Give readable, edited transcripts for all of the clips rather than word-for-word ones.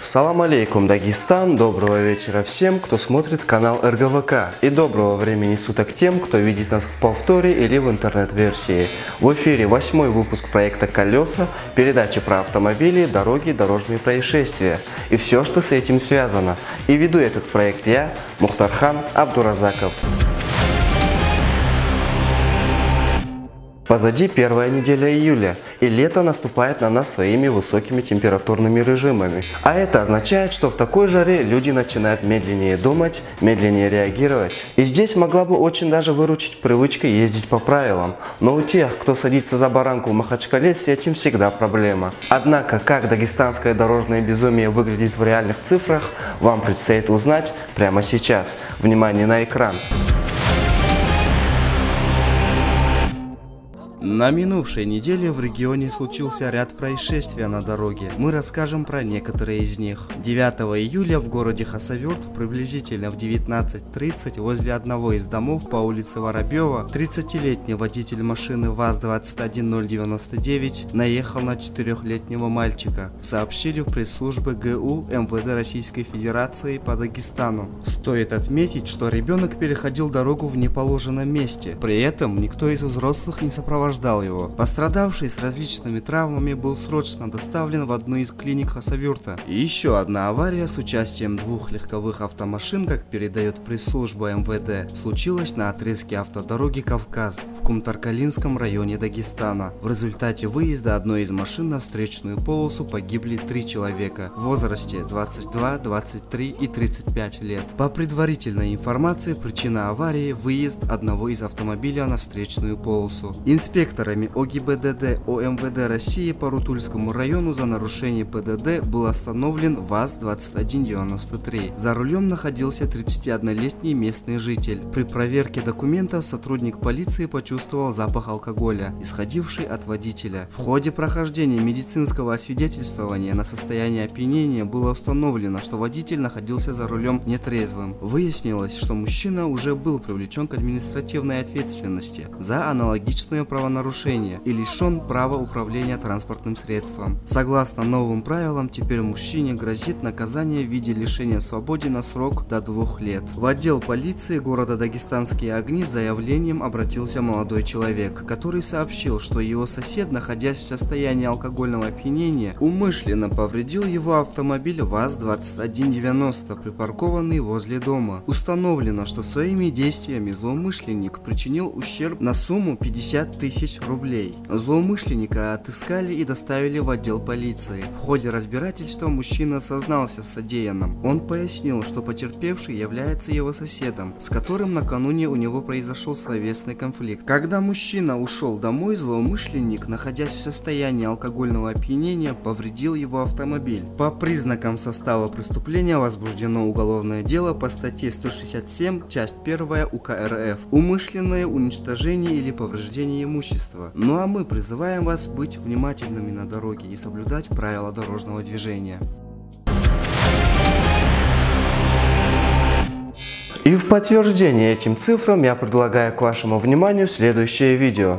Салам алейкум, Дагестан, доброго вечера всем, кто смотрит канал РГВК, и доброго времени суток тем, кто видит нас в повторе или в интернет-версии. В эфире 8-й выпуск проекта «Колеса», передачи про автомобили, дороги, дорожные происшествия и все, что с этим связано. И веду этот проект я, Мухтархан Абдуразаков. Позади первая неделя июля, и лето наступает на нас своими высокими температурными режимами. А это означает, что в такой жаре люди начинают медленнее думать, медленнее реагировать. И здесь могла бы очень даже выручить привычка ездить по правилам. Но у тех, кто садится за баранку в Махачкале, с этим всегда проблема. Однако, как дагестанское дорожное безумие выглядит в реальных цифрах, вам предстоит узнать прямо сейчас. Внимание на экран. На минувшей неделе в регионе случился ряд происшествий на дороге. Мы расскажем про некоторые из них. 9 июля в городе Хасавюрт приблизительно в 19:30 возле одного из домов по улице Воробьева 30-летний водитель машины ВАЗ-21099 наехал на 4-летнего мальчика, сообщили в пресс-службе ГУ МВД Российской Федерации по Дагестану. Стоит отметить, что ребенок переходил дорогу в неположенном месте, при этом никто из взрослых не сопровождал его. Пострадавший с различными травмами был срочно доставлен в одну из клиник Хасавюрта. И еще одна авария с участием 2 легковых автомашин, как передает пресс-служба МВД, случилась на отрезке автодороги Кавказ в Кумтаркалинском районе Дагестана. В результате выезда одной из машин на встречную полосу погибли 3 человека в возрасте 22, 23 и 35 лет. По предварительной информации, причина аварии – выезд одного из автомобиля на встречную полосу. Инспекторами ОГИБДД ОМВД России по Рутульскому району за нарушение ПДД был остановлен ВАЗ-2193. За рулем находился 31-летний местный житель. При проверке документов сотрудник полиции почувствовал запах алкоголя, исходивший от водителя. В ходе прохождения медицинского освидетельствования на состояние опьянения было установлено, что водитель находился за рулем нетрезвым. Выяснилось, что мужчина уже был привлечен к административной ответственности за аналогичные правонарушения и лишен права управления транспортным средством. Согласно новым правилам, теперь мужчине грозит наказание в виде лишения свободы на срок до 2 лет. В отдел полиции города Дагестанские огни с заявлением обратился молодой человек, который сообщил, что его сосед, находясь в состоянии алкогольного опьянения, умышленно повредил его автомобиль ВАЗ-2190, припаркованный возле дома. Установлено, что своими действиями злоумышленник причинил ущерб на сумму 50 тысяч рублей. Злоумышленника отыскали и доставили в отдел полиции. В ходе разбирательства мужчина сознался в содеянном. Он пояснил, что потерпевший является его соседом, с которым накануне у него произошел словесный конфликт. Когда мужчина ушел домой, злоумышленник, находясь в состоянии алкогольного опьянения, повредил его автомобиль. По признакам состава преступления возбуждено уголовное дело по статье 167, часть 1 УК РФ «Умышленное уничтожение или повреждение имущества». Ну а мы призываем вас быть внимательными на дороге и соблюдать правила дорожного движения. И в подтверждение этим цифрам я предлагаю к вашему вниманию следующее видео.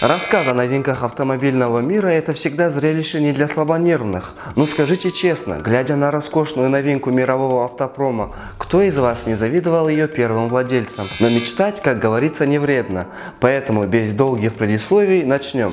Рассказ о новинках автомобильного мира – это всегда зрелище не для слабонервных. Но скажите честно, глядя на роскошную новинку мирового автопрома, кто из вас не завидовал ее первым владельцам? Но мечтать, как говорится, не вредно. Поэтому без долгих предисловий начнем.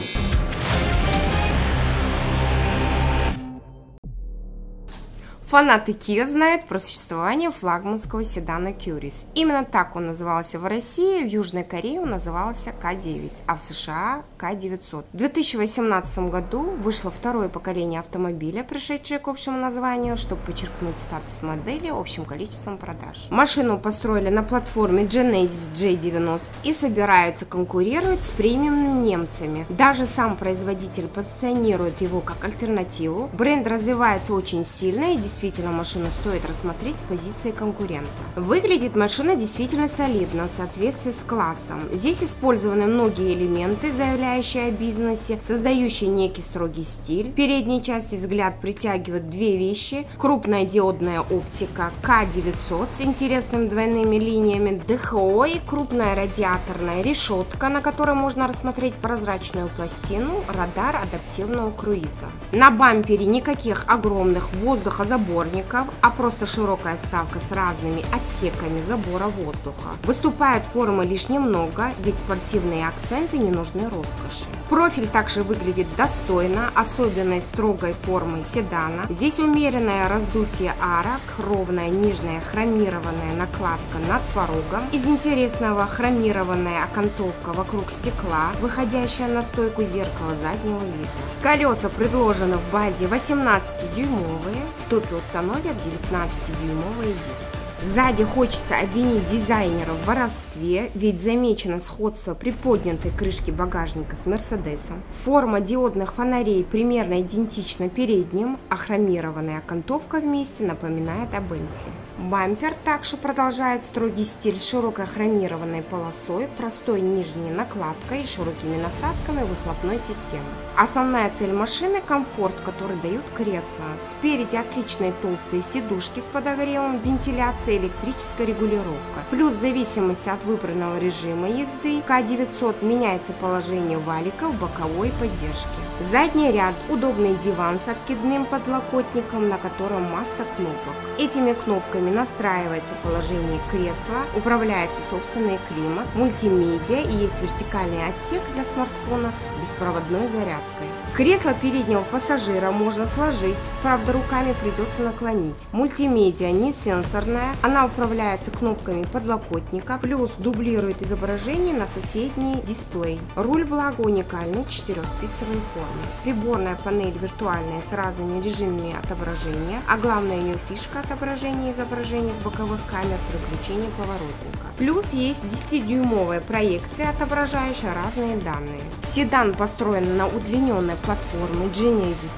Фанаты Kia знают про существование флагманского седана Curris. Именно так он назывался в России, в Южной Корее он назывался К9, а в США К900. В 2018 году вышло второе поколение автомобиля, пришедшее к общему названию, чтобы подчеркнуть статус модели общим количеством продаж. Машину построили на платформе Genesis J90 и собираются конкурировать с премиум немцами. Даже сам производитель позиционирует его как альтернативу. Бренд развивается очень сильно и действительно машину стоит рассмотреть с позиции конкурента. Выглядит машина действительно солидно, в соответствии с классом. Здесь использованы многие элементы, заявляющие о бизнесе, создающие некий строгий стиль. В передней части взгляд притягивает две вещи: крупная диодная оптика К900 с интересными двойными линиями ДХО и крупная радиаторная решетка, на которой можно рассмотреть прозрачную пластину, радар адаптивного круиза. На бампере никаких огромных воздухозаборников, а просто широкая вставка с разными отсеками забора воздуха. Выступают формы лишь немного, ведь спортивные акценты не нужны роскоши. Профиль также выглядит достойно, особенной строгой формой седана. Здесь умеренное раздутие арок, ровная нижняя хромированная накладка над порогом. Из интересного хромированная окантовка вокруг стекла, выходящая на стойку зеркала заднего вида. Колеса предложены в базе 18-дюймовые, в топе установят 19-дюймовые диски. Сзади хочется обвинить дизайнеров в воровстве, ведь замечено сходство приподнятой крышки багажника с Мерседесом. Форма диодных фонарей примерно идентична передним, а хромированная окантовка вместе напоминает о Бентли. Бампер также продолжает строгий стиль с широкой хромированной полосой, простой нижней накладкой и широкими насадками выхлопной системы. Основная цель машины – комфорт, который дают кресла. Спереди отличные толстые сидушки с подогревом, вентиляцией, электрическая регулировка. Плюс в зависимости от выбранного режима езды К900 меняется положение валиков боковой поддержки. Задний ряд – удобный диван с откидным подлокотником, на котором масса кнопок. Этими кнопками настраивается положение кресла, управляется собственный климат, мультимедиа и есть вертикальный отсек для смартфона с беспроводной зарядкой. Кресло переднего пассажира можно сложить, правда руками придется наклонить. Мультимедиа не сенсорная, она управляется кнопками подлокотника, плюс дублирует изображение на соседний дисплей. Руль, благо, уникальный, четырехспицевой формы. Приборная панель виртуальная с разными режимами отображения, а главная ее фишка — отображение изображений с боковых камер при включении поворотника. Плюс есть 10-дюймовая проекция, отображающая разные данные. Седан построен на удлиненной платформе Genesis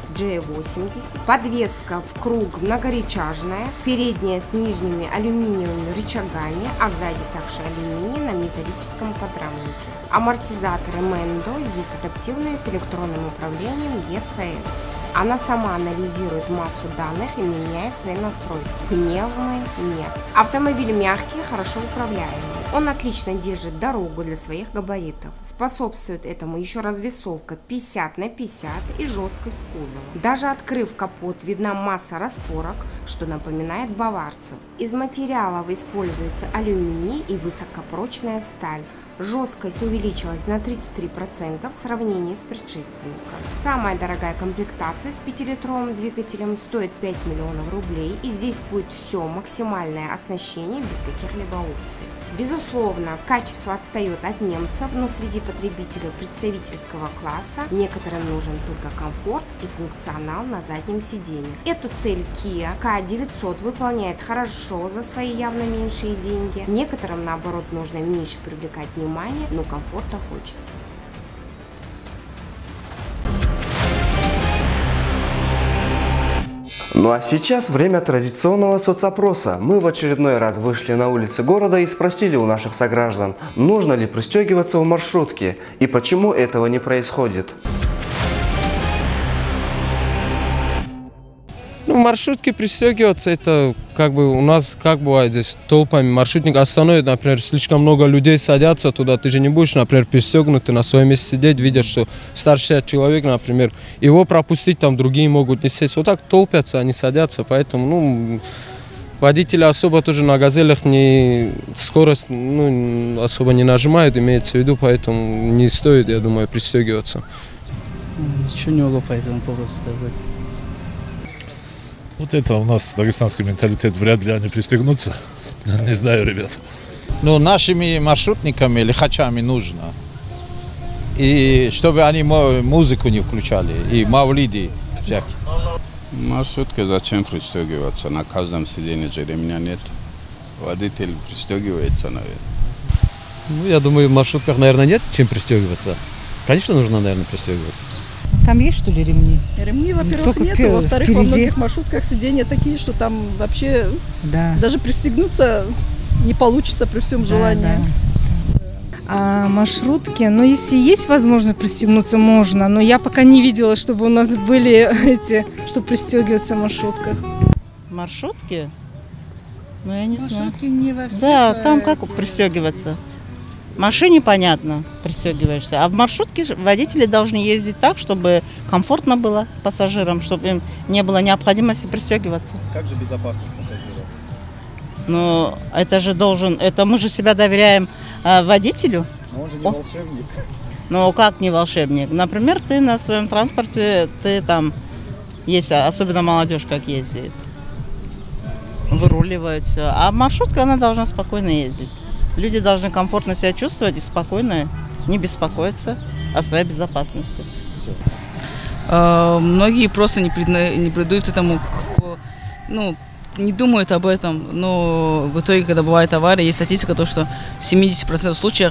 J80. Подвеска в круг многорычажная, передняя с нижними алюминиевыми рычагами, а сзади также алюминий на металлическом подрамнике. Амортизаторы Mendo здесь адаптивные с электронным управлением ECS. Она сама анализирует массу данных и меняет свои настройки. Пневмы нет. Автомобиль мягкий, хорошо управляемый. Он отлично держит дорогу для своих габаритов. Способствует этому еще развесовка 50/50 и жесткость кузова. Даже открыв капот, видна масса распорок, что напоминает баварцев. Из материалов используется алюминий и высокопрочная сталь. Жесткость увеличилась на 33% в сравнении с предшественником. Самая дорогая комплектация с 5-литровым двигателем стоит 5 миллионов рублей, и здесь будет все максимальное оснащение без каких-либо опций. Безусловно, качество отстает от немцев, но среди потребителей представительского класса некоторым нужен только комфорт и функционал на заднем сиденье. Эту цель Kia K900 выполняет хорошо за свои явно меньшие деньги. Некоторым, наоборот, нужно меньше привлекать внимание, но комфорта хочется. Ну а сейчас время традиционного соцопроса. Мы в очередной раз вышли на улицы города и спросили у наших сограждан, нужно ли пристегиваться в маршрутке и почему этого не происходит. Ну, маршрутки пристегиваться, это как бы у нас, как бывает здесь, толпами маршрутник остановит, например, слишком много людей садятся туда, ты же не будешь, например, пристегнутый на своем месте сидеть, видишь, что старше человек, например, его пропустить, там другие могут не сесть. Вот так толпятся, они садятся, поэтому, ну, водители особо тоже на газелях не скорость особо не нажимают, имеется в виду, поэтому не стоит, я думаю, пристегиваться. Ничего не могу по этому поводу сказать. Вот это у нас дагестанский менталитет, вряд ли они пристегнутся. Не знаю, ребят. Ну, нашими маршрутниками, лихачами нужно. И чтобы они музыку не включали, и мавлиди всякие. Маршрутка зачем пристегиваться? На каждом сиденье же ремня нет. Водитель пристегивается, наверное. Ну, я думаю, в маршрутках, наверное, нет чем пристегиваться. Конечно, нужно, наверное, пристегиваться. Там есть, что ли, ремни? Ремни, во-первых, нет, а во-вторых, во многих маршрутках сиденья такие, что там вообще даже пристегнуться не получится при всем желании. А маршрутки, ну, если есть возможность пристегнуться, можно, но я пока не видела, чтобы у нас были чтобы пристегиваться в маршрутках. Маршрутки? Ну, я не знаю. Маршрутки не во всех. Да, там как пристегиваться? В машине, понятно, пристегиваешься. А в маршрутке водители должны ездить так, чтобы комфортно было пассажирам, чтобы им не было необходимости пристегиваться. Как же безопасно пассажиров? Ну, это же это мы же себя доверяем водителю. Но он же не волшебник. Ну, как не волшебник? Например, ты на своем транспорте, ты там, есть, особенно молодежь как ездит, выруливает все. А маршрутка, она должна спокойно ездить. Люди должны комфортно себя чувствовать и спокойно не беспокоиться о своей безопасности. Многие просто не придают этому, ну, не думают об этом. Но в итоге, когда бывает авария, есть статистика, то, что в 70% случаев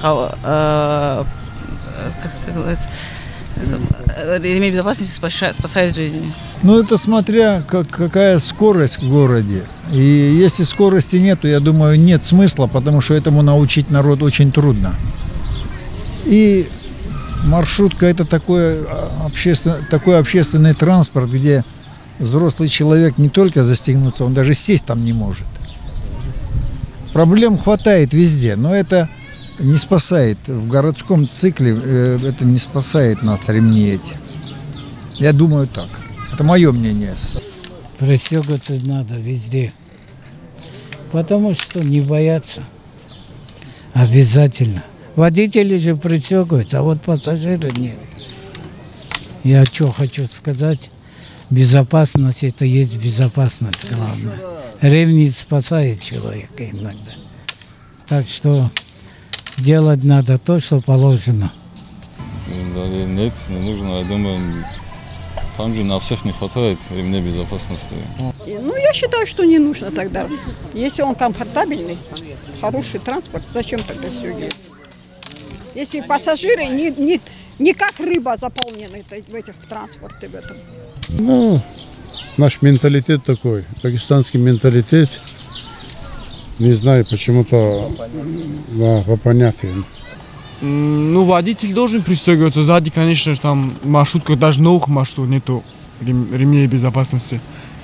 ремень безопасности спасает жизни. Ну, это смотря какая скорость в городе. И если скорости нету, я думаю, нет смысла, потому что этому научить народ очень трудно. И маршрутка – это такой общественный транспорт, где взрослый человек не только застегнуться, он даже сесть там не может. Проблем хватает везде, но это не спасает. В городском цикле это не спасает нас, ремни эти. Я думаю так. Это мое мнение. Пристегиваться надо везде. Потому что не боятся. Обязательно. Водители же пристегиваются, а вот пассажиры нет. Я что хочу сказать. Безопасность – это есть безопасность главное. Ремень спасает человека иногда. Так что делать надо то, что положено. Нет, не нужно. Я думаю, там же на всех не хватает ремней безопасности. Ну, я считаю, что не нужно тогда. Если он комфортабельный, хороший транспорт, зачем тогда стегивать? Если пассажиры не как рыба заполнены в этих транспорте в этом. Ну, наш менталитет такой, дагестанский менталитет. Не знаю, почему-то, да, по понятиям. Ну, водитель должен пристегиваться сзади, конечно же, там в маршрутках, даже новых маршрутов нету ремней безопасности.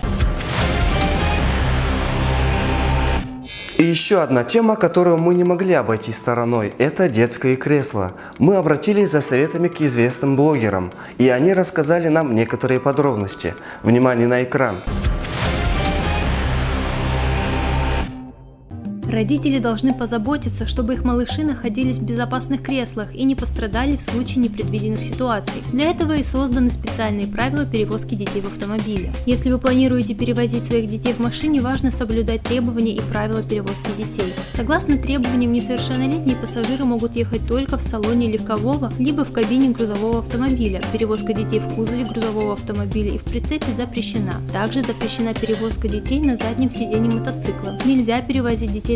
И еще одна тема, которую мы не могли обойти стороной, это детское кресло. Мы обратились за советами к известным блогерам, и они рассказали нам некоторые подробности. Внимание на экран. Родители должны позаботиться, чтобы их малыши находились в безопасных креслах и не пострадали в случае непредвиденных ситуаций. Для этого и созданы специальные правила перевозки детей в автомобиле. Если вы планируете перевозить своих детей в машине, важно соблюдать требования и правила перевозки детей. Согласно требованиям, несовершеннолетние пассажиры могут ехать только в салоне легкового, либо в кабине грузового автомобиля. Перевозка детей в кузове грузового автомобиля и в прицепе запрещена. Также запрещена перевозка детей на заднем сиденье мотоцикла. Нельзя перевозить детей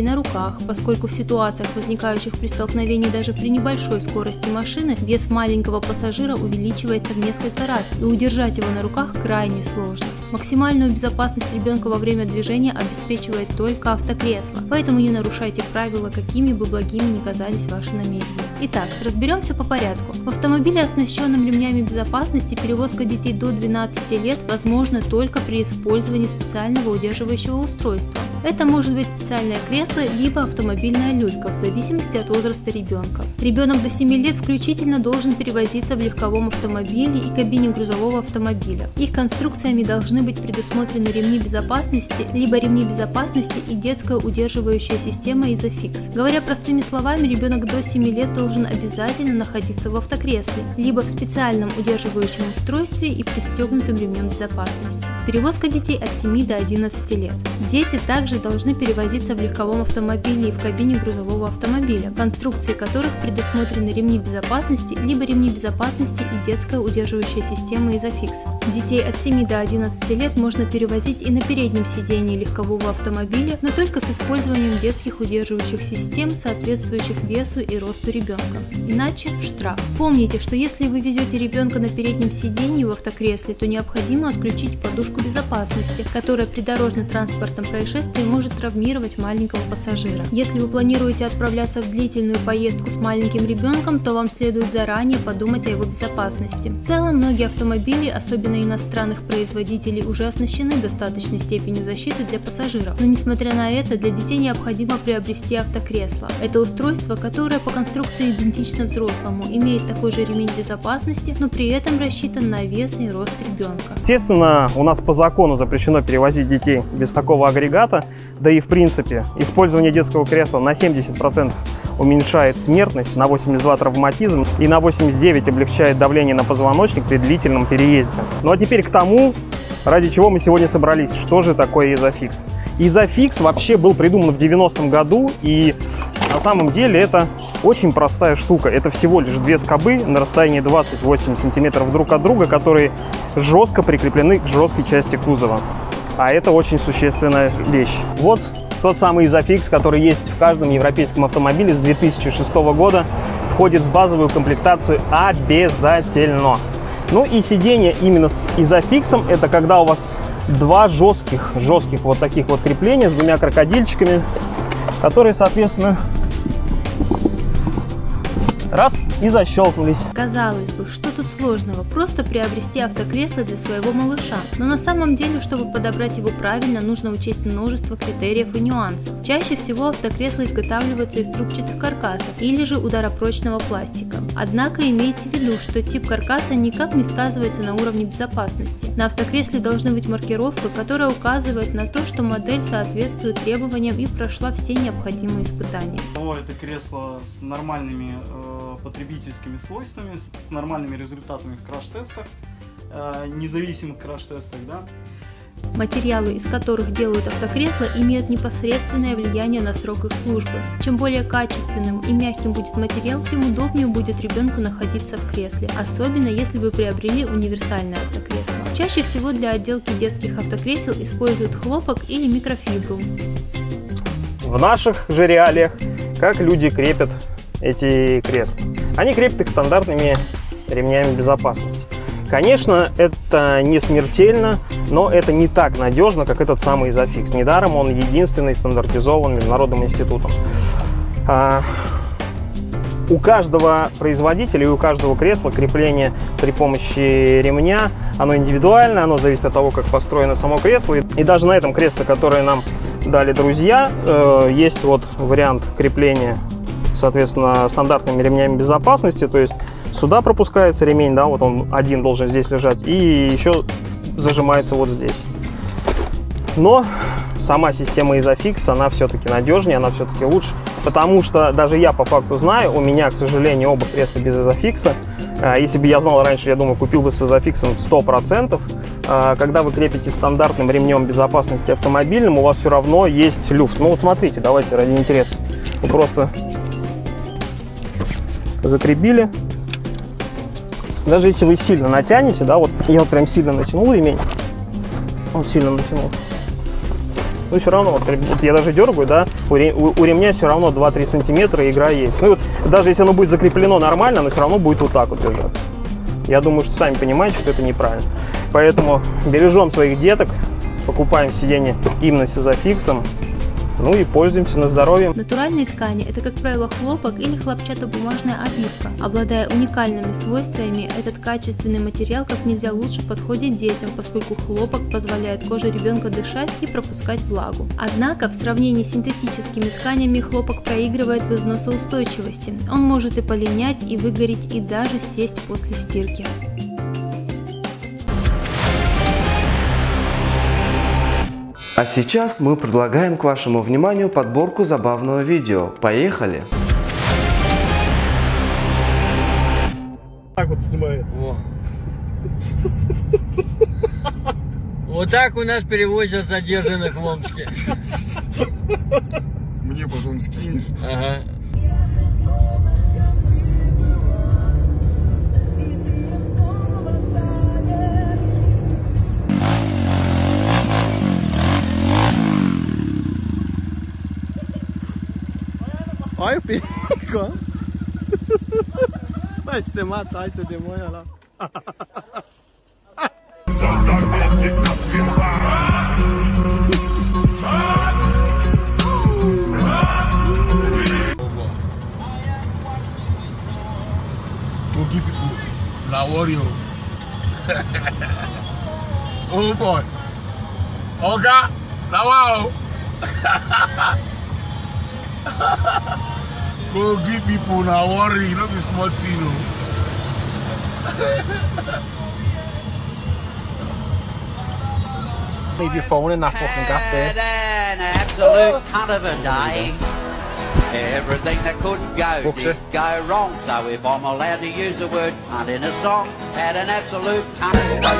на руках, поскольку в ситуациях, возникающих при столкновении даже при небольшой скорости машины, вес маленького пассажира увеличивается в несколько раз, и удержать его на руках крайне сложно. Максимальную безопасность ребенка во время движения обеспечивает только автокресло, поэтому не нарушайте правила, какими бы благими ни казались ваши намерения. Итак, разберемся по порядку. В автомобиле, оснащенном ремнями безопасности, перевозка детей до 12 лет возможна только при использовании специального удерживающего устройства. Это может быть специальное кресло, либо автомобильная люлька, в зависимости от возраста ребенка. Ребенок до 7 лет включительно должен перевозиться в легковом автомобиле и кабине грузового автомобиля. Их конструкциями должны быть предусмотрены ремни безопасности, либо ремни безопасности и детская удерживающая система Isofix. Говоря простыми словами, ребенок до 7 лет должен обязательно находиться в автокресле, либо в специальном удерживающем устройстве и пристегнутым ремнем безопасности. Перевозка детей от 7 до 11 лет. Дети также должны перевозиться в легковом автомобиле и в кабине грузового автомобиля, конструкции которых предусмотрены ремни безопасности, либо ремни безопасности и детская удерживающая система Isofix. Детей от 7 до 11 лет можно перевозить и на переднем сидении легкового автомобиля, но только с использованием детских удерживающих систем, соответствующих весу и росту ребенка. Иначе штраф. Помните, что если вы везете ребенка на переднем сидении в автокресле, то необходимо отключить подушку безопасности, которая при дорожно-транспортном происшествии может травмировать маленького пассажира. Если вы планируете отправляться в длительную поездку с маленьким ребенком, то вам следует заранее подумать о его безопасности. В целом, многие автомобили, особенно иностранных производителей, уже оснащены достаточной степенью защиты для пассажиров. Но несмотря на это, для детей необходимо приобрести автокресло. Это устройство, которое по конструкции идентично взрослому, имеет такой же ремень безопасности, но при этом рассчитан на вес и рост ребенка. Естественно, у нас по закону запрещено перевозить детей без такого агрегата, да и в принципе использование детского кресла на 70% уменьшает смертность, на 82% травматизм и на 89% облегчает давление на позвоночник при длительном переезде. Ну а теперь к тому, ради чего мы сегодня собрались. Что же такое Isofix? Isofix вообще был придуман в 90-м году, и на самом деле это очень простая штука. Это всего лишь две скобы на расстоянии 28 сантиметров друг от друга, которые жестко прикреплены к жесткой части кузова. А это очень существенная вещь. Вот тот самый Isofix, который есть в каждом европейском автомобиле с 2006 года, входит в базовую комплектацию обязательно. Ну и сиденье именно с Isofix, это когда у вас два жестких вот таких вот крепления с двумя крокодильчиками, которые, соответственно, раз и защелкнулись. Казалось бы, что тут сложного? Просто приобрести автокресло для своего малыша. Но на самом деле, чтобы подобрать его правильно, нужно учесть множество критериев и нюансов. Чаще всего автокресла изготавливаются из трубчатых каркасов или же ударопрочного пластика. Однако имейте в виду, что тип каркаса никак не сказывается на уровне безопасности. На автокресле должна быть маркировка, которая указывает на то, что модель соответствует требованиям и прошла все необходимые испытания. Это кресло с нормальными потребительскими свойствами, с нормальными результатами в краш-тестах, независимых краш-тестах, да. Материалы, из которых делают автокресла, имеют непосредственное влияние на срок их службы. Чем более качественным и мягким будет материал, тем удобнее будет ребенку находиться в кресле, особенно если вы приобрели универсальное автокресло. Чаще всего для отделки детских автокресел используют хлопок или микрофибру. В наших же реалиях как люди крепят эти кресла? Они крепят их стандартными ремнями безопасности. Конечно, это не смертельно, но это не так надежно, как этот самый Isofix. Недаром он единственный стандартизован Международным институтом. У каждого производителя и у каждого кресла крепление при помощи ремня, оно индивидуально, оно зависит от того, как построено само кресло. И даже на этом кресле, которое нам дали друзья, есть вот вариант крепления, соответственно, стандартными ремнями безопасности. То есть сюда пропускается ремень, да, вот он один должен здесь лежать, и еще зажимается вот здесь. Но сама система Isofix, она все-таки надежнее, она все-таки лучше, потому что даже я по факту знаю, у меня, к сожалению, оба кресла без Isofix. Если бы я знал раньше, я думаю, купил бы с Isofix 100%. Когда вы крепите стандартным ремнем безопасности автомобильным, у вас все равно есть люфт. Ну вот смотрите, давайте ради интереса. Вы просто закрепили. Даже если вы сильно натянете, да, вот я вот прям сильно натянул ремень, вот сильно натянул, Ну, все равно, вот я даже дергаю, да, у ремня все равно 2-3 сантиметра, игра есть. Ну, вот, даже если оно будет закреплено нормально, оно все равно будет вот так вот держаться. Я думаю, что сами понимаете, что это неправильно. Поэтому бережем своих деток, покупаем сиденье именно с изофиксом, ну и пользуемся на здоровье. Натуральные ткани – это, как правило, хлопок или хлопчатобумажная обивка. Обладая уникальными свойствами, этот качественный материал как нельзя лучше подходит детям, поскольку хлопок позволяет коже ребенка дышать и пропускать влагу. Однако, в сравнении с синтетическими тканями, хлопок проигрывает в износоустойчивости. Он может и полинять, и выгореть, и даже сесть после стирки. А сейчас мы предлагаем к вашему вниманию подборку забавного видео. Поехали! Так вот снимает. Вот так у нас перевозят задержанных в Омске. Мне потом скинешь. Ага. Olha o perigo, ó. Vai se matar esse demônio lá. La warrior. Oh boy. Oga, la wow. Go give people now worry, not be small thing. Leave your phone in that fucking gap there. Had an absolute cunt of a day. Everything that couldn't go did go wrong. So if I'm allowed to use the word cunt in a song, had an absolute cunt.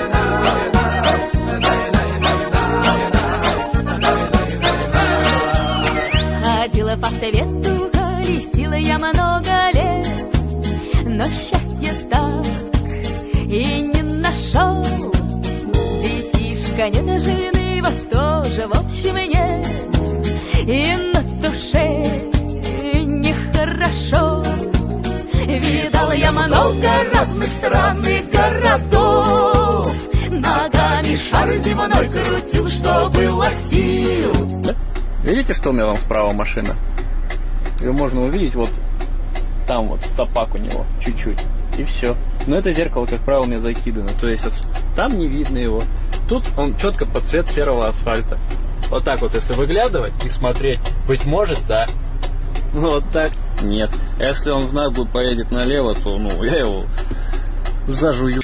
Ходила по совету, колесила я много лет, но счастья так и не нашел. Детишка не жены, вот тоже в общем нет, и на душе нехорошо. Видала я много разных странных городов, ногами шар земной крутил, что было сил. Видите, что у меня там справа машина? Ее можно увидеть вот там вот стопак у него, чуть-чуть, и все. Но это зеркало, как правило, у меня закидано, то есть там не видно его. Тут он четко под цвет серого асфальта. Вот так вот, если выглядывать и смотреть, быть может, да. Ну вот так нет. Если он в наглую поедет налево, то ну я его зажую.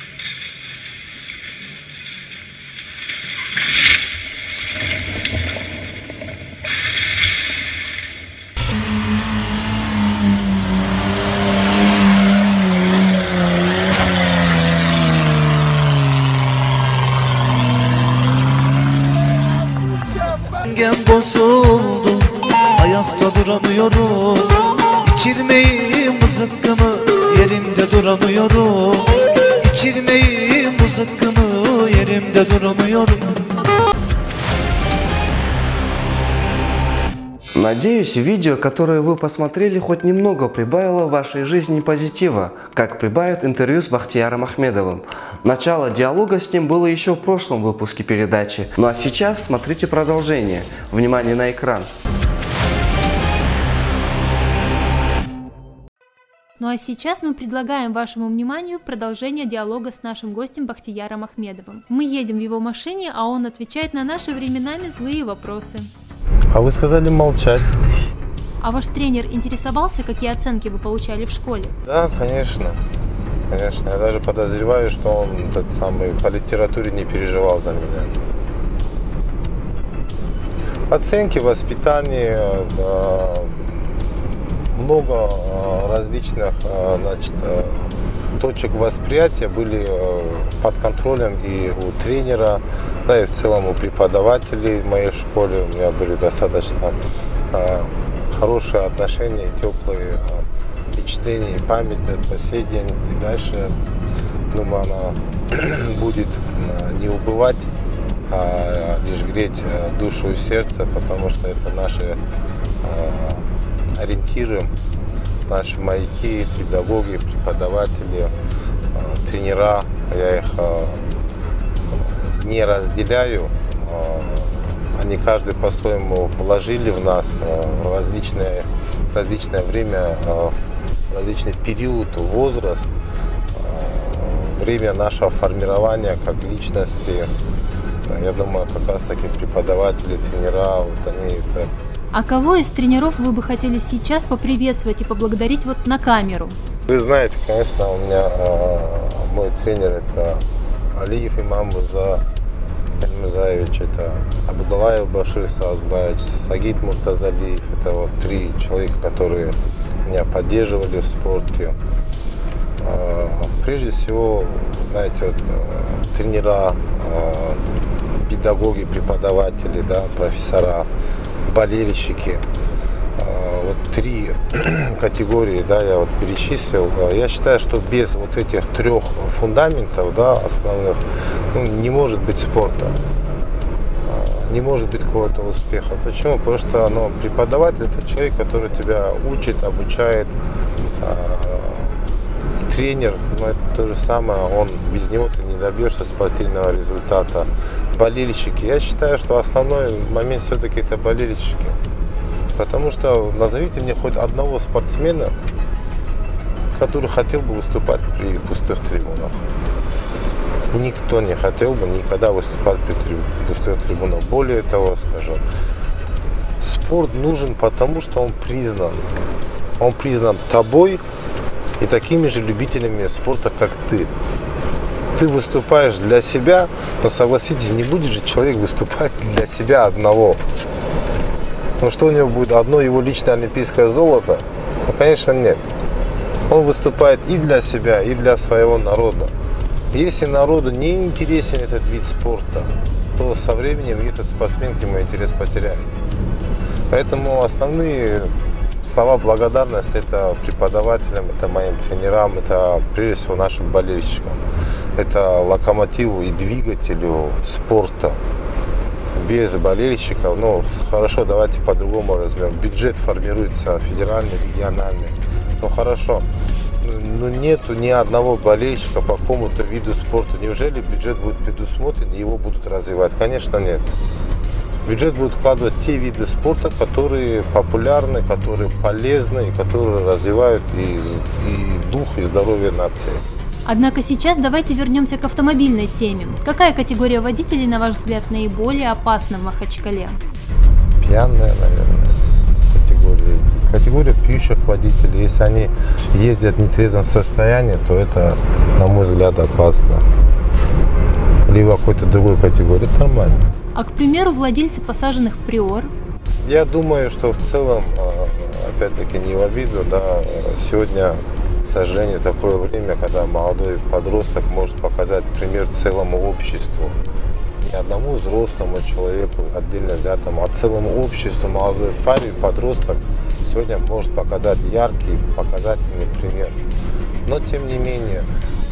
Bozuldu, ayakta duramıyorum. İçirmeyi mızıkkımı yerimde duramıyorum. İçirmeyi mızıkkımı yerimde duramıyorum. Надеюсь, видео, которое вы посмотрели, хоть немного прибавило в вашей жизни позитива, как прибавит интервью с Бахтияром Ахмедовым. Начало диалога с ним было еще в прошлом выпуске передачи. Ну а сейчас смотрите продолжение. Внимание на экран. Ну а сейчас мы предлагаем вашему вниманию продолжение диалога с нашим гостем Бахтияром Ахмедовым. Мы едем в его машине, а он отвечает на наши временами злые вопросы. А вы сказали молчать. А ваш тренер интересовался, какие оценки вы получали в школе? Да, конечно. Конечно. Я даже подозреваю, что он тот самый по литературе не переживал за меня. Оценки, воспитание, да, много различных, значит, точек восприятия были под контролем и у тренера, да и в целом у преподавателей в моей школе. У меня были достаточно хорошие отношения, теплые впечатления и память по сей день. И дальше, думаю, она будет не убывать. а лишь греть душу и сердце, потому что это наши ориентиры, наши маяки, педагоги, преподаватели, тренера. Я их не разделяю. Они каждый по-своему вложили в нас в различное время, различный период, возраст, время нашего формирования как личности. Я думаю, как раз таки преподаватели, тренера, вот они это. А кого из тренеров вы бы хотели сейчас поприветствовать и поблагодарить вот на камеру? Вы знаете, конечно, у меня мой тренер это Алиев Имам Мурзаевич, это Абудалаев Башир Саазбаевич, Сагит Муртазалиев. Это вот 3 человека, которые меня поддерживали в спорте. Прежде всего, знаете, вот, тренера, педагоги, преподаватели, да, профессора, болельщики. Вот 3 категории, да, я вот перечислил. Я считаю, что без вот этих 3 фундаментов, да, основных, не может быть спорта, не может быть какого-то успеха. Почему? Потому что преподаватель это человек, который тебя учит, обучает. Тренер, это то же самое, без него ты не добьешься спортивного результата. Болельщики, я считаю, что основной момент все-таки это болельщики. Потому что назовите мне хоть одного спортсмена, который хотел бы выступать при пустых трибунах. Никто не хотел бы никогда выступать при пустых трибунах. Более того, скажу, спорт нужен потому, что он признан. Он признан тобой и такими же любителями спорта, как ты. Ты выступаешь для себя, но согласитесь, не будет же человек выступать для себя одного. Ну что у него будет одно его личное олимпийское золото? Ну, конечно, нет. Он выступает и для себя, и для своего народа. Если народу не интересен этот вид спорта, то со временем этот спортсмен к нему интерес потеряет. Поэтому основные слова благодарности это преподавателям, это моим тренерам, это прежде всего нашим болельщикам. Это локомотиву и двигателю спорта. Без болельщиков, хорошо, давайте по-другому возьмем. Бюджет формируется федеральный, региональный. Хорошо, нету ни одного болельщика по какому-то виду спорта. Неужели бюджет будет предусмотрен и его будут развивать? Конечно, нет. Бюджет будет вкладывать те виды спорта, которые популярны, которые полезны и которые развивают и дух, и здоровье нации. Однако сейчас давайте вернемся к автомобильной теме. Какая категория водителей, на ваш взгляд, наиболее опасна в Махачкале? Пьяная, наверное, категория пьющих водителей. Если они ездят в нетрезвом состоянии, то это, на мой взгляд, опасно. Либо какой-то другой категории, это нормально. А, к примеру, владельцы посаженных Приор? Я думаю, что в целом, опять-таки, не в обиду, да, сегодня, к сожалению, такое время, когда молодой подросток может показать пример целому обществу. Не одному взрослому человеку, отдельно взятому, а целому обществу. Молодой парень, подросток сегодня может показать яркий, показательный пример. Но, тем не менее,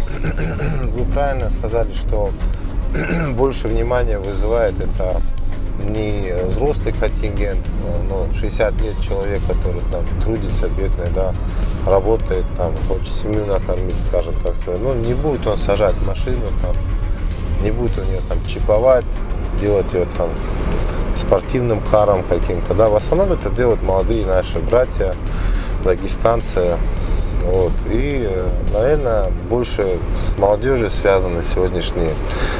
вы правильно сказали, что больше внимания вызывает это не взрослый контингент, но 60 лет человек, который там трудится, бедный, да, работает, там, хочет семью накормить, скажем так, свою. Не будет он сажать машину, там, не будет он ее там чиповать, делать ее там спортивным каром каким-то, да. В основном это делают молодые наши братья, дагестанцы. Вот. И, наверное, больше с молодежью связаны сегодняшние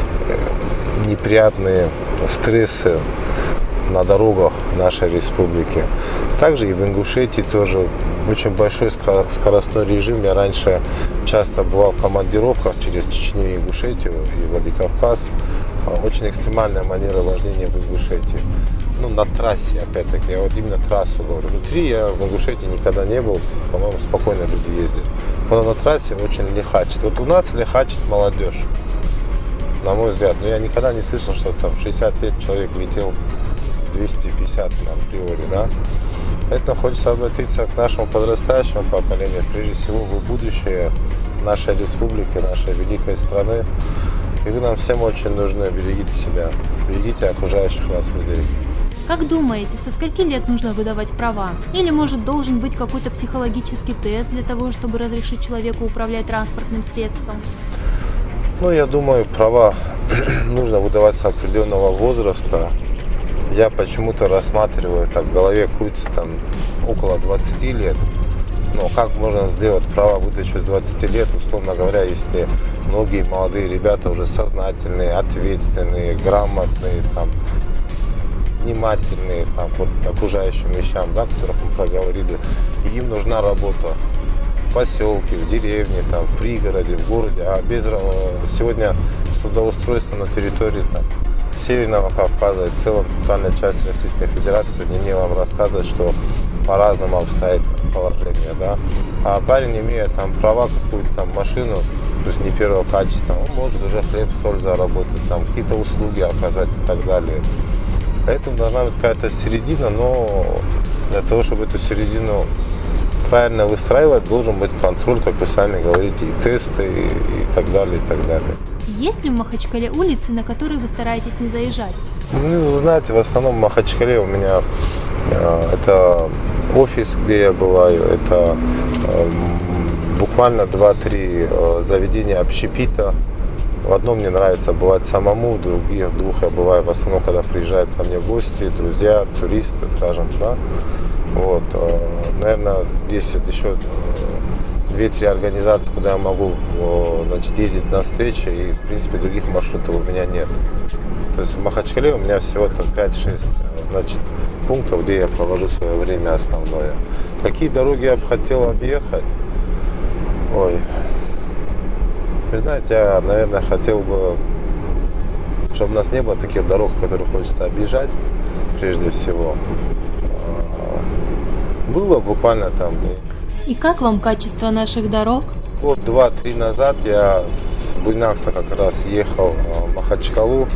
неприятные стрессы на дорогах нашей республики. Также и в Ингушетии тоже очень большой скоростной режим. Я раньше часто бывал в командировках через Чечню и Ингушетию и Владикавказ. Очень экстремальная манера вождения в Ингушетии. На трассе, опять-таки, я вот именно трассу говорю. Внутри я в Ингушетии никогда не был, по-моему, спокойно люди ездят. Но на трассе очень лихачит. Вот у нас лихачит молодежь, на мой взгляд. Но я никогда не слышал, что там 60 лет человек летел 250 на Приоре, да. Поэтому хочется обратиться к нашему подрастающему поколению. Прежде всего, вы будущее нашей республики, нашей великой страны. И вы нам всем очень нужны. Берегите себя, берегите окружающих вас людей. Как думаете, со скольки лет нужно выдавать права? Или, может, должен быть какой-то психологический тест для того, чтобы разрешить человеку управлять транспортным средством? Ну, я думаю, права нужно выдавать с определенного возраста. Я почему-то рассматриваю, так в голове крутится там около 20 лет. Но как можно сделать права выдачу с 20 лет, условно говоря, если многие молодые ребята уже сознательные, ответственные, грамотные, там, внимательные там, вот, окружающим вещам, да, о которых мы проговорили, и им нужна работа в поселке, в деревне, там, в пригороде, в городе, а без сегодня трудоустройства на территории там, Северного Кавказа и в целом центральной части Российской Федерации, не вам рассказывать, что по-разному обстоит положение, да. А парень, имея там права, какую-то там машину, то есть не первого качества, он может уже хлеб-соль заработать, там какие-то услуги оказать и так далее. Поэтому должна быть какая-то середина, но для того, чтобы эту середину правильно выстраивать, должен быть контроль, как вы сами говорите, и тесты, и так далее, и так далее. Есть ли в Махачкале улицы, на которые вы стараетесь не заезжать? Ну, вы знаете, в основном в Махачкале у меня это офис, где я бываю, это буквально 2-3 заведения общепита. В одном мне нравится бывать самому, в других двух я бываю в основном, когда приезжают ко мне гости, друзья, туристы, скажем, да. Вот, наверное, есть еще 2-3 организации, куда я могу, значит, ездить на встречи, и, в принципе, других маршрутов у меня нет. То есть в Махачкале у меня всего там 5-6, значит, пунктов, где я провожу свое время основное. Какие дороги я бы хотел объехать? Ой. Вы знаете, я, наверное, хотел бы, чтобы у нас не было таких дорог, которые хочется объезжать, прежде всего. Было буквально там. И как вам качество наших дорог? Год 2-3 назад я с Буйнакса как раз ехал в Махачкалу.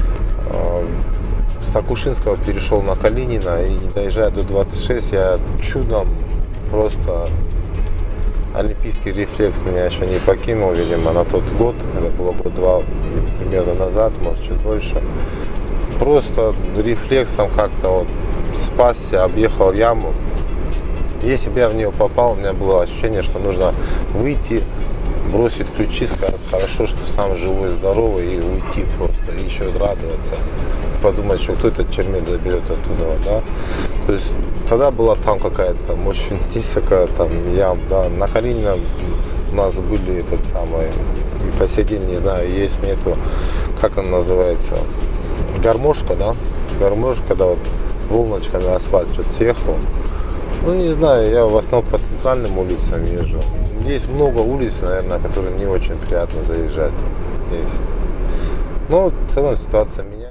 С Акушинского перешел на Калинина, и не доезжая до 26, я чудом просто... Олимпийский рефлекс меня еще не покинул, видимо, на тот год. Это было год 2 примерно назад, может, чуть больше. Просто рефлексом как-то вот спасся, объехал яму. Если бы я в нее попал, у меня было ощущение, что нужно выйти, бросить ключи, сказать, хорошо, что сам живой, здоровый, и уйти просто, и еще радоваться. Подумать, что кто этот чермет заберет оттуда, да. То есть тогда была там какая-то там очень низкая там ям, да. На Калинина у нас были этот самый, и по сей день не знаю, есть, нету, как она называется, гармошка, да. Гармошка, когда вот волночками асфальт что-то съехал. Ну не знаю, я в основном по центральным улицам езжу. Есть много улиц, наверное, которые не очень приятно заезжать. Есть. Но в целом ситуация меняется.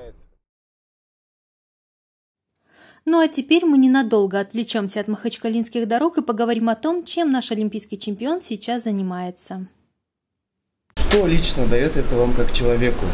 Ну а теперь мы ненадолго отвлечемся от махачкалинских дорог и поговорим о том, чем наш олимпийский чемпион сейчас занимается. Что лично дает это вам как человеку?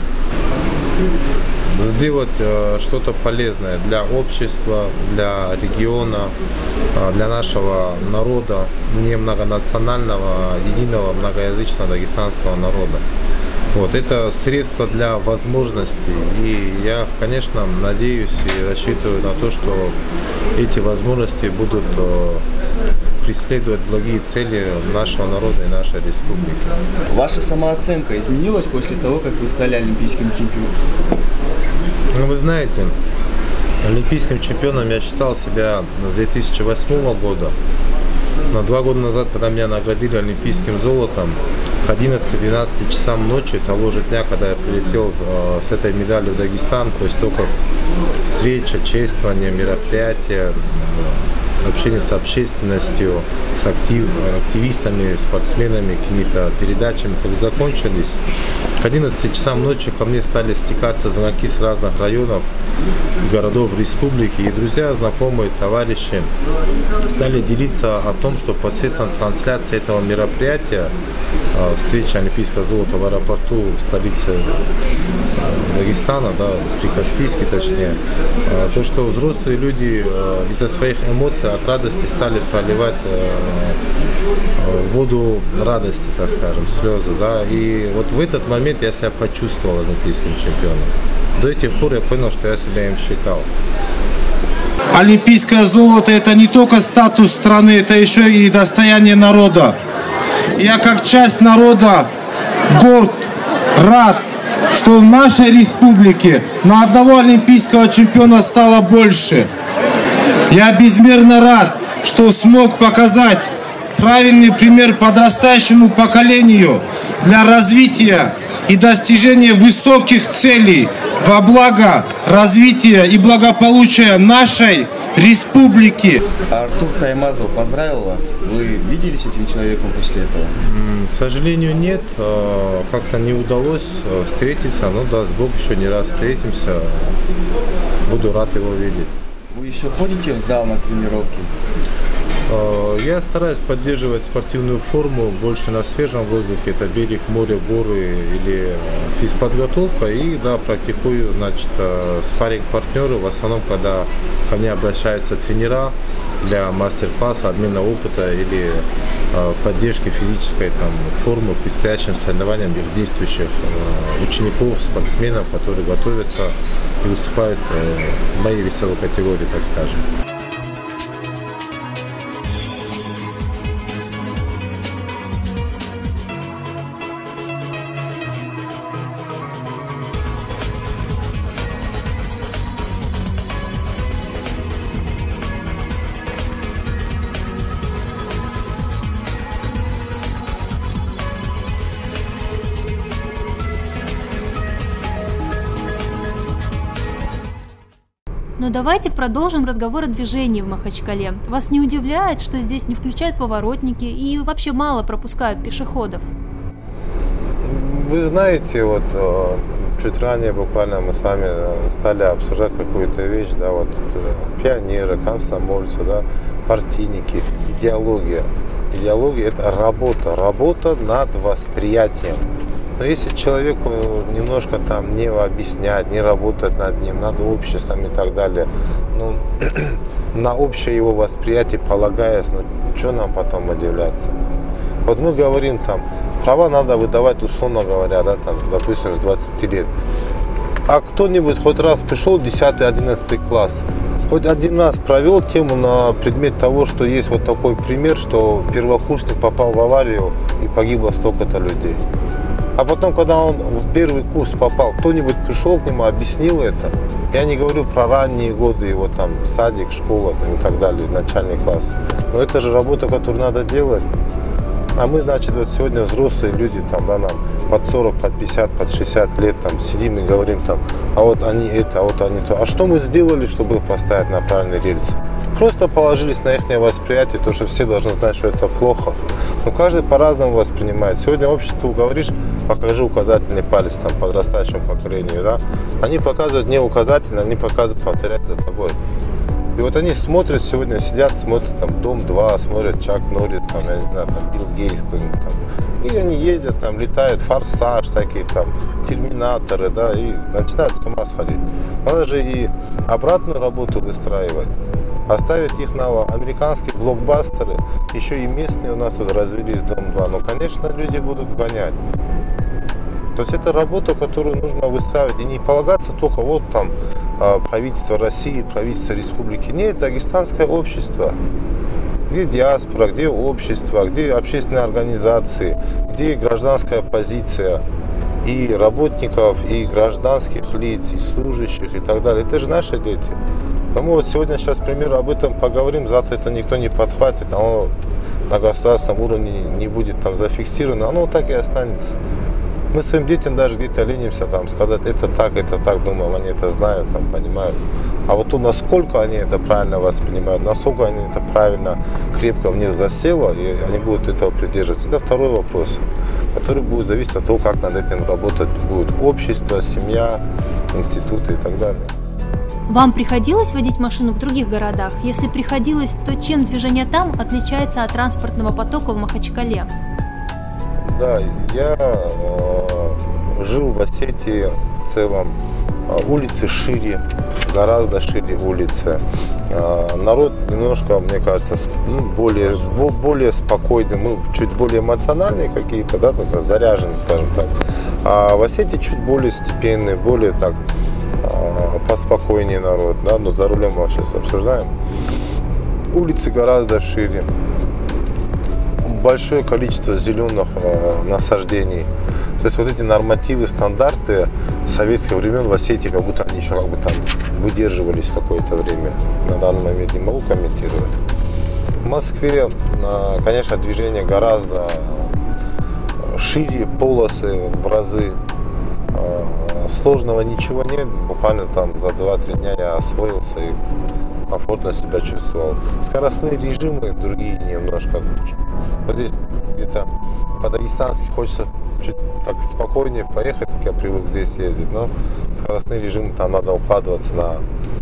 Сделать что-то полезное для общества, для региона, для нашего народа, не многонационального, единого многоязычного дагестанского народа. Вот, это средство для возможностей, и я, конечно, надеюсь и рассчитываю на то, что эти возможности будут преследовать благие цели нашего народа и нашей республики. Ваша самооценка изменилась после того, как вы стали олимпийским чемпионом? Ну, вы знаете, олимпийским чемпионом я считал себя с 2008 года. Но 2 года назад, когда меня наградили олимпийским золотом, к 11-12 часам ночи того же дня, когда я прилетел с этой медалью в Дагестан, то есть только встреча, чествование, мероприятия, общение с общественностью, с активистами, спортсменами, какими-то передачами, как закончились. К 11 часам ночи ко мне стали стекаться звонки с разных районов, городов республики. И друзья, знакомые, товарищи стали делиться о том, что посредством трансляции этого мероприятия, встреча олимпийского золота в аэропорту в столице Дагестана, да, Прикаспийске точнее, то, что взрослые люди из-за своих эмоций от радости стали проливать воду радости, так скажем, слезы, да, и вот в этот момент я себя почувствовал олимпийским чемпионом. До этих пор я понял, что я себя им считал. Олимпийское золото – это не только статус страны, это еще и достояние народа. Я как часть народа горд, рад, что в нашей республике на одного олимпийского чемпиона стало больше. Я безмерно рад, что смог показать правильный пример подрастающему поколению для развития и достижения высоких целей во благо развития и благополучия нашей республики. Артур Таймазов поздравил вас. Вы виделись с этим человеком после этого? К сожалению, нет. Как-то не удалось встретиться. Ну, даст Бог, еще не раз встретимся. Буду рад его видеть. Вы еще ходите в зал на тренировки? Я стараюсь поддерживать спортивную форму больше на свежем воздухе. Это берег, море, горы или физподготовка. И да, практикую, значит, спарринг-партнеры. В основном, когда ко мне обращаются тренера для мастер-класса, обмена опыта или поддержки физической формы к предстоящим соревнованиям их действующих учеников, спортсменов, которые готовятся и выступают в моей весовой категории, так скажем. Но давайте продолжим разговор о движении в Махачкале. Вас не удивляет, что здесь не включают поворотники и вообще мало пропускают пешеходов? Вы знаете, вот чуть ранее буквально мы с вами стали обсуждать какую-то вещь, да, вот пионеры, комсомольцы, да, партийники, идеология. Идеология – это работа над восприятием. Но если человеку немножко не объяснять, не работать над ним, над обществом и так далее, ну, на общее его восприятие полагаясь, ну, что нам потом удивляться? Вот мы говорим права надо выдавать, условно говоря, да, допустим, с 20 лет. А кто-нибудь хоть раз пришел в 10-11 класс, хоть один раз провел тему на предмет того, что есть вот такой пример, что первокурсник попал в аварию и погибло столько-то людей. А потом, когда он в первый курс попал, кто-нибудь пришел к нему, объяснил это. Я не говорю про ранние годы, его садик, школа и так далее, начальный класс. Но это же работа, которую надо делать. А мы, значит, вот сегодня взрослые люди, нам под 40, под 50, под 60 лет сидим и говорим а вот они это, а вот они то. А что мы сделали, чтобы их поставить на правильный рельс? Просто положились на их восприятие, то, что все должны знать, что это плохо. Но каждый по-разному воспринимает. Сегодня обществу говоришь, покажи указательный палец подрастающему поколению, да? Они показывают не указательный, они показывают повторять за тобой. И вот они смотрят сегодня, сидят, смотрят Дом-2, смотрят Чак Норрис, я не знаю, Билл Гейтс кто-нибудь И они ездят, летают, Форсаж, всякие Терминаторы, да, и начинают с ума сходить. Надо же и обратную работу выстраивать. Оставить их на американские блокбастеры, еще и местные у нас тут развелись Дом-2. Но, конечно, люди будут гонять. То есть это работа, которую нужно выстраивать и не полагаться только правительство России, правительство республики. Нет, дагестанское общество. Где диаспора, где общество, где общественные организации, где гражданская позиция и работников, и гражданских лиц, и служащих и так далее. Это же наши дети. Потому вот сегодня сейчас, к примеру, об этом поговорим, завтра это никто не подхватит, оно на государственном уровне не будет зафиксировано, оно так и останется. Мы своим детям даже где-то ленимся сказать, это так, думаем, они это знают, понимают. А вот то, насколько они это правильно воспринимают, насколько они это правильно, крепко в них засело, и они будут этого придерживаться, это второй вопрос, который будет зависеть от того, как над этим работать будет общество, семья, институты и так далее. Вам приходилось водить машину в других городах? Если приходилось, то чем движение там отличается от транспортного потока в Махачкале? Да, я жил в Осетии в целом, улицы шире, гораздо шире улицы. Народ немножко, мне кажется, более спокойный, мы чуть более эмоциональные какие-то, да, заряженные, скажем так. А в Осетии чуть более степенный, более так поспокойнее народ, да, но за рулем мы сейчас обсуждаем. Улицы гораздо шире, большое количество зеленых насаждений. То есть вот эти нормативы, стандарты советских времен в Осетии, как будто они еще как бы там выдерживались какое-то время. На данный момент не могу комментировать. В Москве, конечно, движение гораздо шире, полосы в разы. Сложного ничего нет. Буквально там за 2-3 дня я освоился и комфортно себя чувствовал. Скоростные режимы другие немножко. Вот здесь где-то по-дагестански хочется чуть так спокойнее поехать, как я привык здесь ездить, но скоростные режимы там надо укладываться на...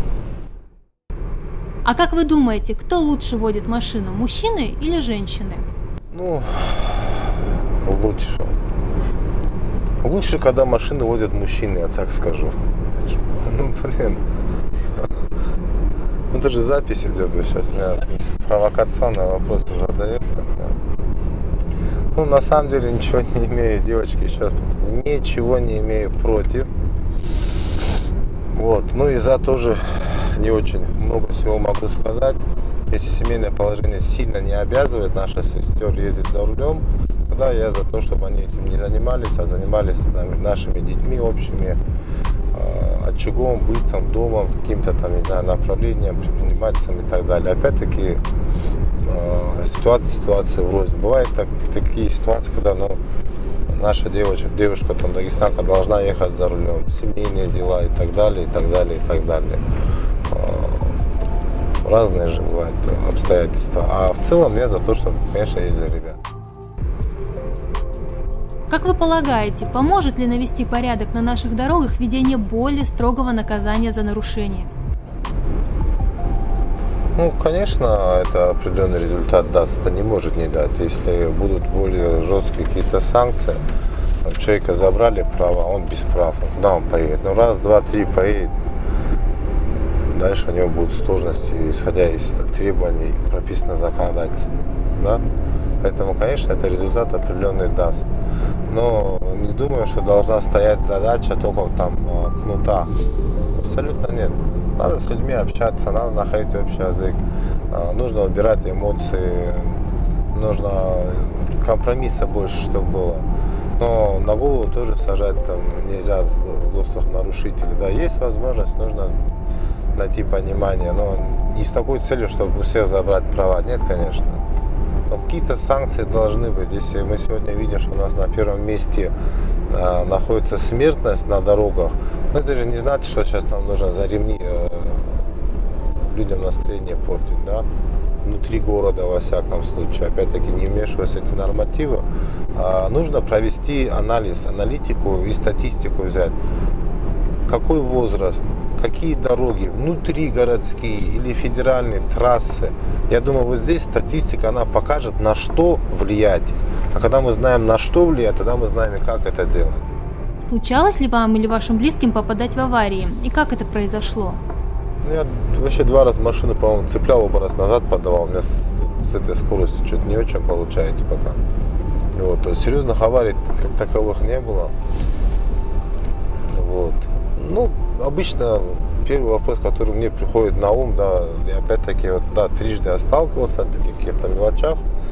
А как вы думаете, кто лучше водит машину, мужчины или женщины? Ну, лучше. Лучше, когда машины водят мужчины, я так скажу. Ну, блин. Ну, это же запись идет, сейчас меня провокационные вопросы задают. Ну, на самом деле, ничего не имею, девочки, сейчас ничего не имею против. Вот, ну и за тоже не очень много всего могу сказать. Если семейное положение сильно не обязывает наших сестер ездить за рулем, тогда я за то, чтобы они этим не занимались, а занимались нашими детьми общими, очагом, бытом, домом, каким-то там, не знаю, направлением, предпринимательством и так далее. Опять-таки, ситуации врознь. Бывают такие ситуации, когда наша девушка, там, дагестанка, должна ехать за рулем, семейные дела и так далее, и так далее, и так далее. Разные же бывают обстоятельства. А в целом я за то, что, конечно, ездили ребята. Как вы полагаете, поможет ли навести порядок на наших дорогах введение более строгого наказания за нарушение? Ну, конечно, это определенный результат даст, это не может не дать. Если будут более жесткие какие-то санкции, человека забрали права, он без прав, да, он поедет. Ну, раз, два, три поедет, дальше у него будут сложности, исходя из требований, прописанных в законодательстве, да. Поэтому, конечно, это результат определенный даст. Но не думаю, что должна стоять задача только там кнута. Абсолютно нет. Надо с людьми общаться, надо находить общий язык. Нужно убирать эмоции, нужно компромисса больше, чтобы было. Но на голову тоже сажать там нельзя злостных нарушителей. Да, есть возможность, нужно найти понимание, но не с такой целью, чтобы у всех забрать права. Нет, конечно. Но какие-то санкции должны быть. Если мы сегодня видим, что у нас на первом месте находится смертность на дорогах, но это же не значит, что сейчас нам нужно за ремни людям настроение портить, да? Внутри города, во всяком случае. Опять-таки, не вмешиваясь в эти нормативы, нужно провести анализ, аналитику и статистику взять. Какой возраст, какие дороги, внутригородские или федеральные трассы. Я думаю, вот здесь статистика, она покажет, на что влиять. А когда мы знаем, на что влиять, тогда мы знаем, и как это делать. Случалось ли вам или вашим близким попадать в аварии? И как это произошло? Ну, я вообще 2 раза машину, по-моему, цеплял, оба раз назад подавал. У меня с этой скоростью что-то не очень получается пока. Вот. То есть серьезных аварий как таковых не было. Вот. Ну, обычно первый вопрос, который мне приходит на ум, да, я опять-таки, вот, да, трижды я сталкивался в таких каких-то мелочах.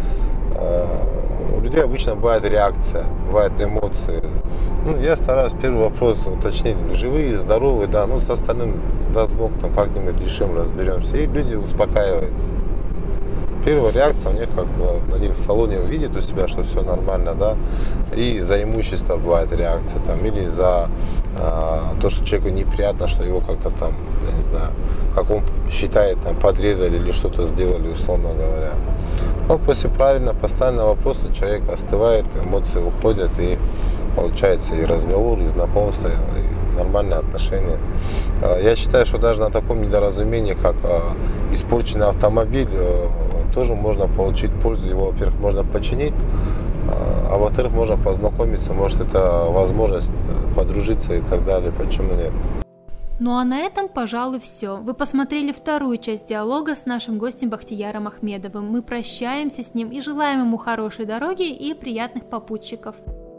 У людей обычно бывает реакция, бывают эмоции. Ну, я стараюсь первый вопрос уточнить, живые, здоровые, да, ну, с остальным, даст Бог, там как-нибудь решим, разберемся. И люди успокаиваются. Первая реакция у них, как бы, они в салоне видят у себя, что все нормально, да, и за имущество бывает реакция, там, или за то, что человеку неприятно, что его как-то там, я не знаю, как он считает, там, подрезали или что-то сделали, условно говоря. Но после правильно поставленного вопроса человек остывает, эмоции уходят, и получается и разговор, и знакомство, и нормальные отношения. Я считаю, что даже на таком недоразумении, как испорченный автомобиль, тоже можно получить пользу. Его, во-первых, можно починить, а во-вторых, можно познакомиться, может, это возможность подружиться и так далее. Почему нет? Ну а на этом, пожалуй, все. Вы посмотрели вторую часть диалога с нашим гостем Бахтияром Ахмедовым. Мы прощаемся с ним и желаем ему хорошей дороги и приятных попутчиков.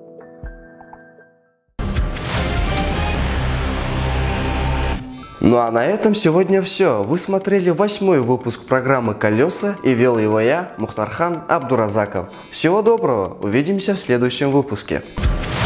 Ну а на этом сегодня все. Вы смотрели 8-й выпуск программы «Колеса» и вел его я, Мухтархан Абдуразаков. Всего доброго, увидимся в следующем выпуске.